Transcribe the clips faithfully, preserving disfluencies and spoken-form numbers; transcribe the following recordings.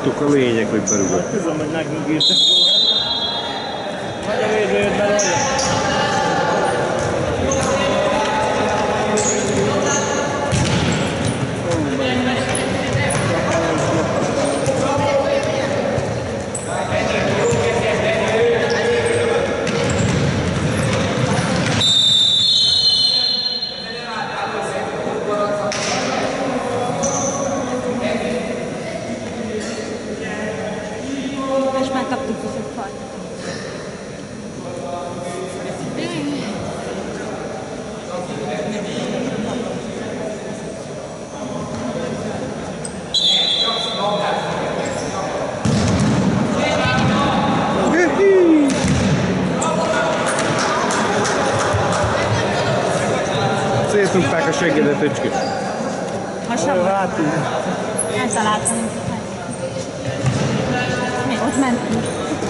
Tudtuk, a lényeg, hogy berúgott. Tudom, hogy nekünk írtak róla. Vagy a védő jött belőle. Most már kaptuk viszont fajt. Szétrúgták a seggedet, öcskés. Hasonló. Hátul. Eltaláltam. Mi? Ott mentünk.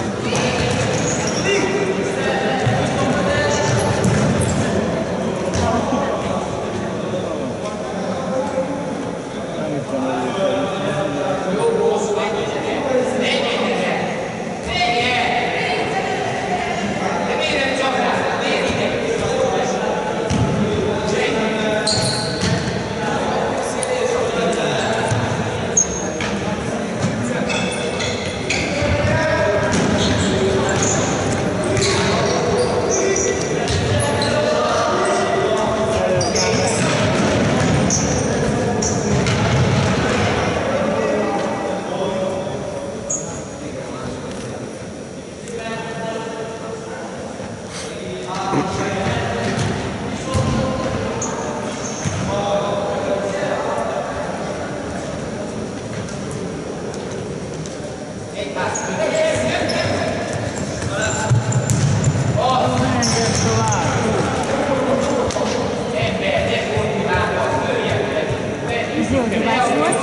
Ez jó dobás volt.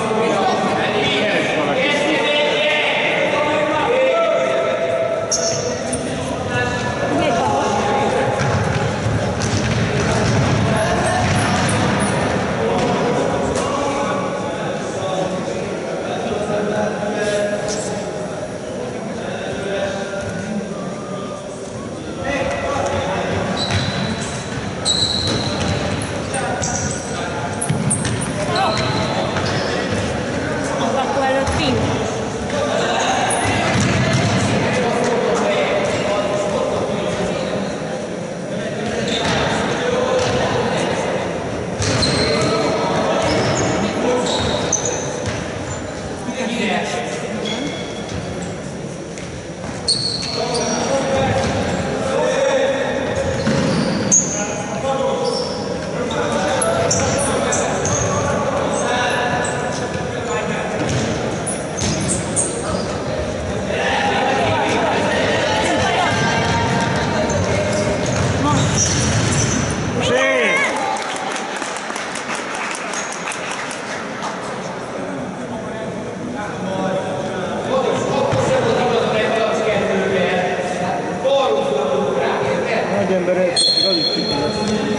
Nagy ember elteszik, az is kicsit.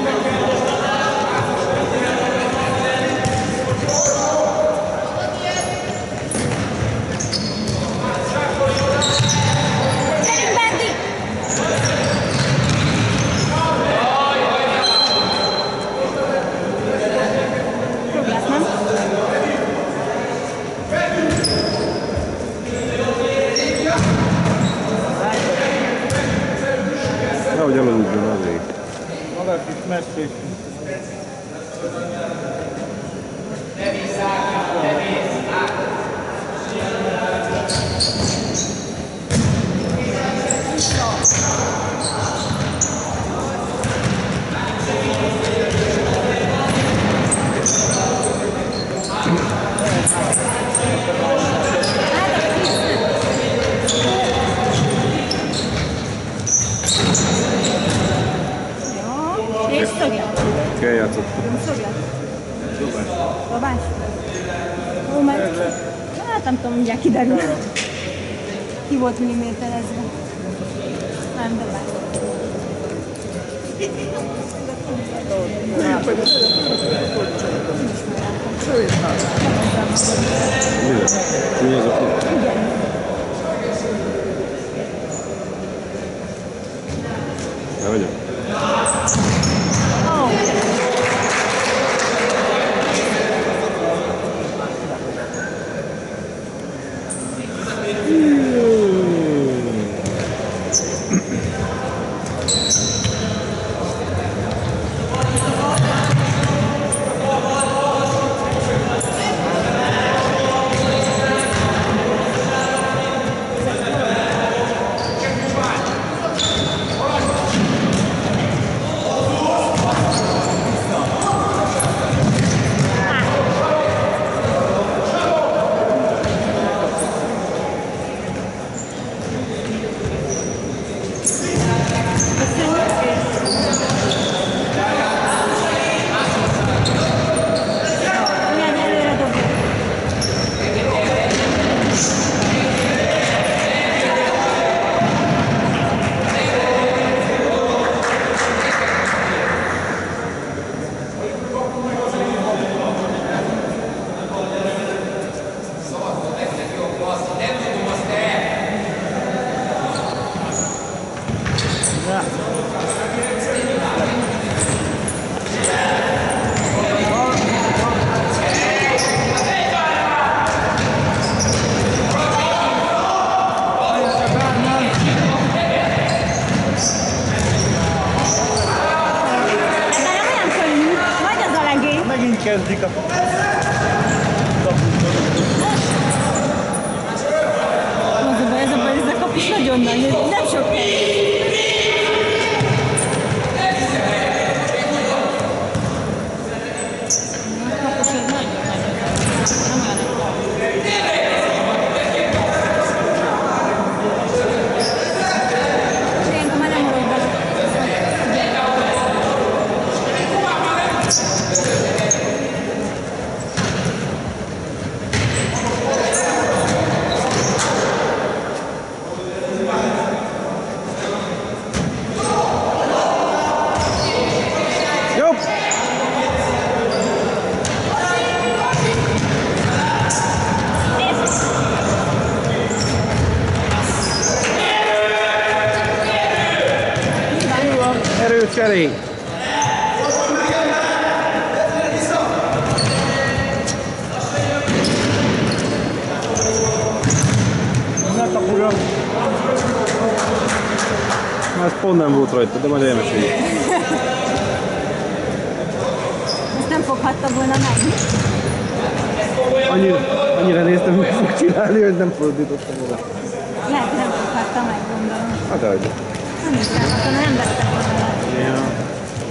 Nehogy elaludjon azért. Magas is messze is. És szöget. Kell játszottam. Szöget. Dobás. Ó, mert... Hát nem tudom, mindjárt kiderül. Ki volt milliméterezve. Nem, dobás. Nem ismerem. Mi lesz? Csúnya az a fut? Igen. Ne vagyok? Ó. Milyen előre dobjuk? Ebben nem olyan könnyű, vagy az a legény. Megint kezdik a... Az a baj, ez a baj, ez a kapus nagyon nagy, ez nem sok hely. A kapus az nagyon nagy. Nem olyan nagy. Ilyenkor már nem marad bele. Jobb! Erőcserény! Ne kapura. Na, ez pont nem volt rajta, de majd elmeséljük. Ezt nem foghatta volna meg. Annyira, annyira néztem, hogy fog csinálni, hogy nem fordítottam oda. Lehet, hogy nem foghatta meg, gondolom. Hát ahogy. Nem is láthatom, nem vettem volna. Ja.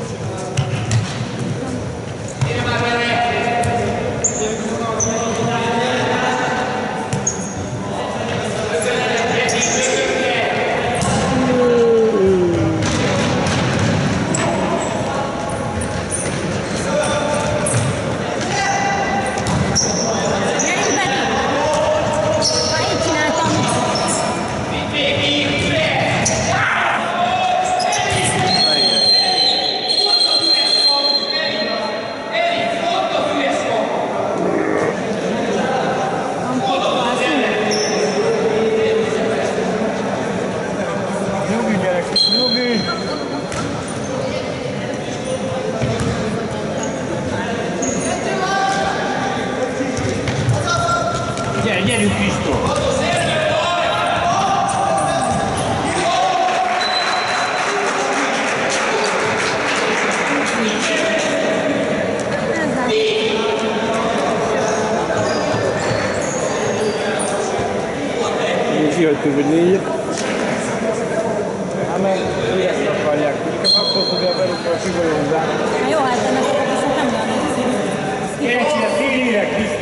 Gyerünk be! Ha így csináltam. Nyugi gyerek, nyugi. Gyere, gyerünk Krisztó! Mi kihagytunk, hogy négyet. Hát meg üreszt akarják, inkább akkor tudja belőle a sigolyozzák. Na jó, hát ennek a viszont nem olyan egyszerű. Gyere, csinál, félére Krisztó!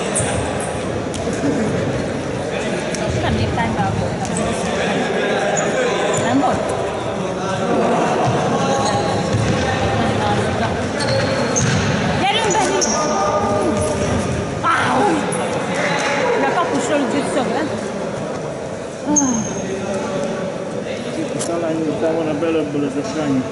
Nem lépták be a gólt. solo giù sopra. Talán utána volna belőbből ez a Sanyi.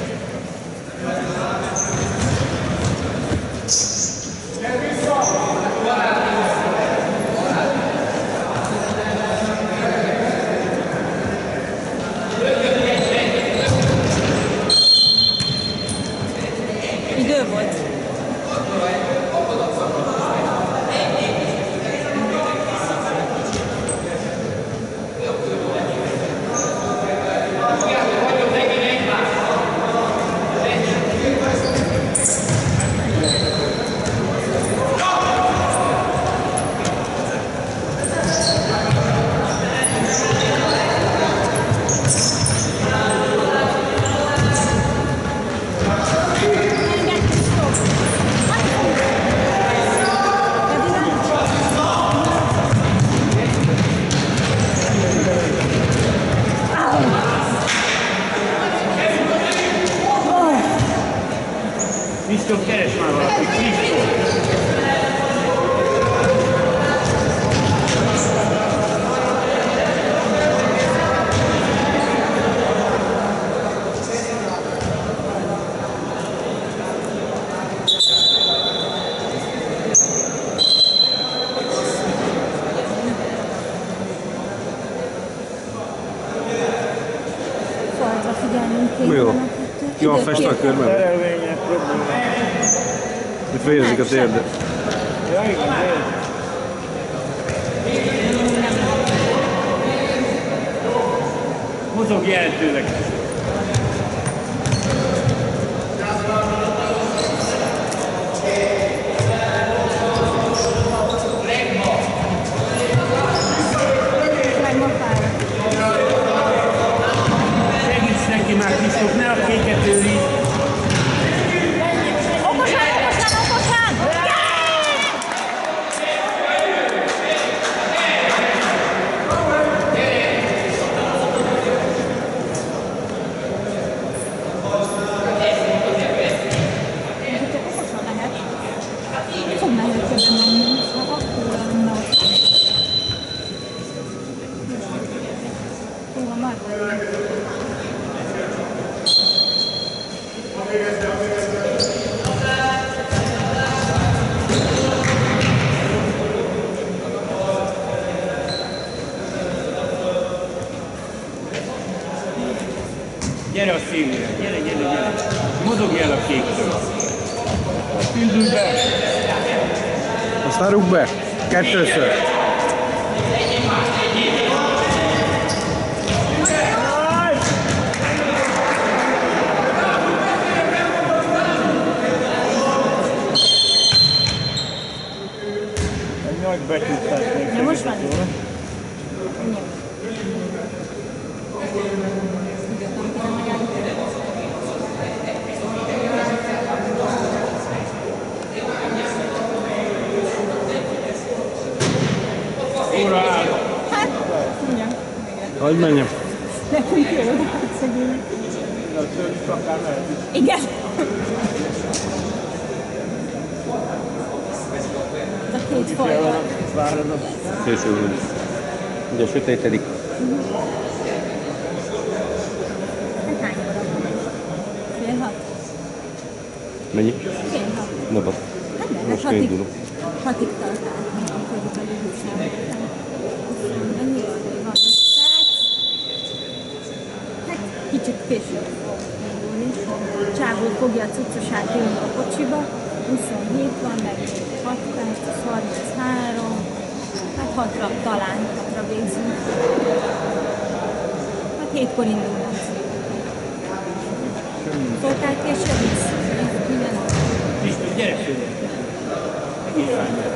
Idő volt. Kristóf, keres már valaki, Kristóf! Falra figyelnünk kéne. Jó. Jó, fest a körben. Szerelvények, problémák. Itt fejezik a térdet. Ja, igen, tényleg. Mozog jelentőleg. Segíts neki már, Kristóf, ne a kéket őriz. Okosan, okosan, okosan! Okosan lehet. Fog nehézkedni nyomni, ha akkor lenne ott. Jó, van már. Gyere a szívére, gyere, gyere, gyere. Mozogj el a kéktől. Üldülj be. Aztán rúg be. Kettőször. Nagy betűztát még. Ja, most van. Óra áll. Hát, igen. Hadd menjem. Nekünk jó, de hát szegény. A tőlük akár lehet is. Igen. A két fajta. Várod a... Készülünk. Ugye sötétedik. Hát hány óra van? Fél hat? Mennyi? Fél hat. Napa. Hát de, Most hatig, indulok. hatig tart át. Körülbelül húsz. Mennyi van? Van öt perc. Hát kicsit később fog indulni. Csávó fogja a cuccosát jönni a kocsiba. huszonhét van, meg hat perc, az harminchárom. Hát hatra talán, hatra végzünk. Hát hétkor indulnak. Szóltál később is? Minden nap. Kristóf, gyere főle. Kívánj.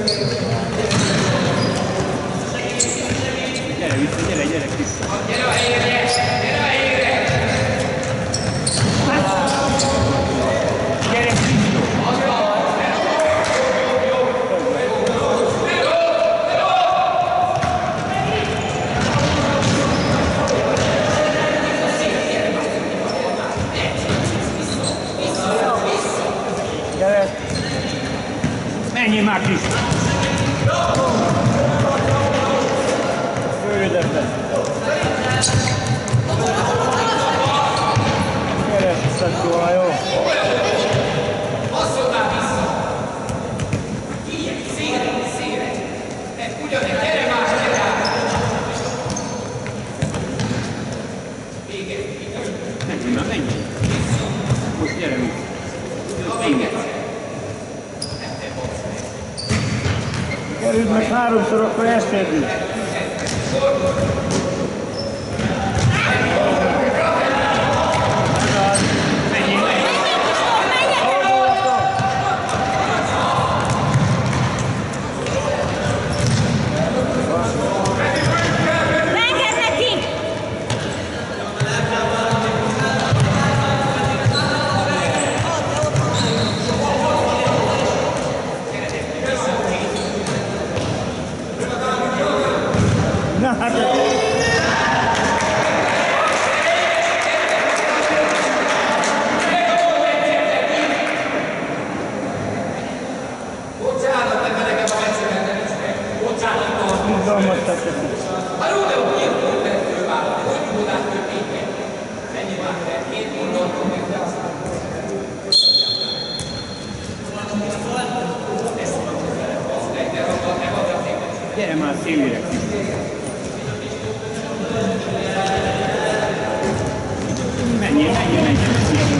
Gyere vissza, gyere, gyere vissza. Gyere a helyre! Gyere a helyre! Gyere vissza. Gyere. Menjél már Krisztus. Rövidebben. Gyere, visszatolva, jó? Basszoltál vissza! Ilyen, szélre, szélre! Ugyanez, gyere más, gyere át! Vége, Menjél már, menjél. Most gyere vissza. vége! Kerüld meg háromszor, akkor eszedni. Engedd neki! Na hát... Bocsánat, nem nekem a megszületett. Bocsánat, Bizalmat tettek. a Ródeó két mondat fővállal, hogy tudás történik. Ennyi már, két mondatot még felszáll. Gyere már szélére. Menjél, menjél, menjél.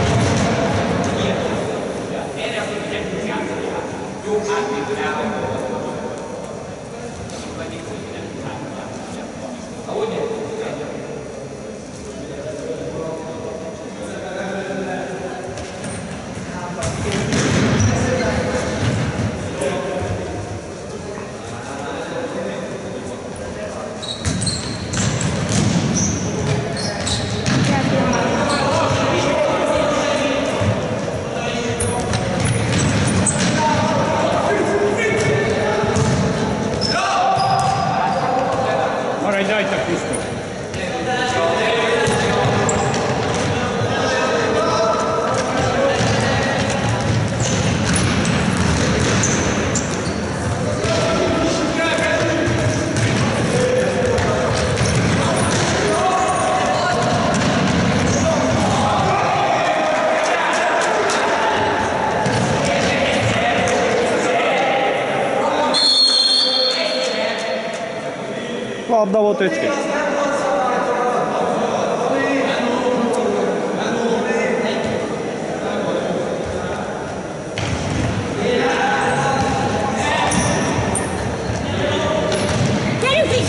Maradj rajta, Krisztus! Labda volt, öcske. Gyerünk is!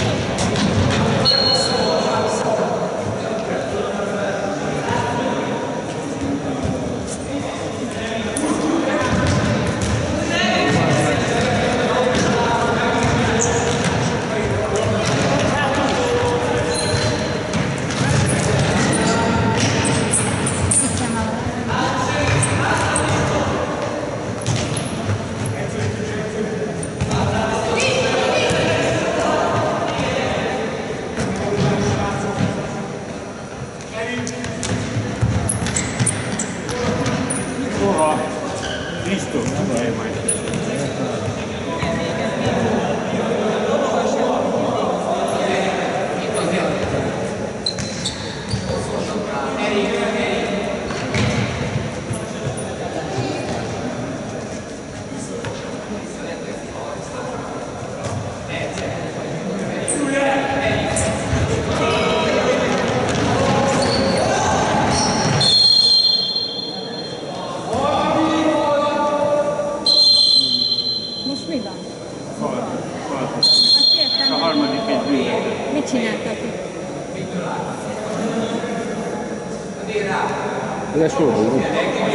Hova? Krisztus, gyere majd. Most mi van? Fal, fal. Azt értem, A harmadik egy bűn. mit csináltatok? Leszódulunk.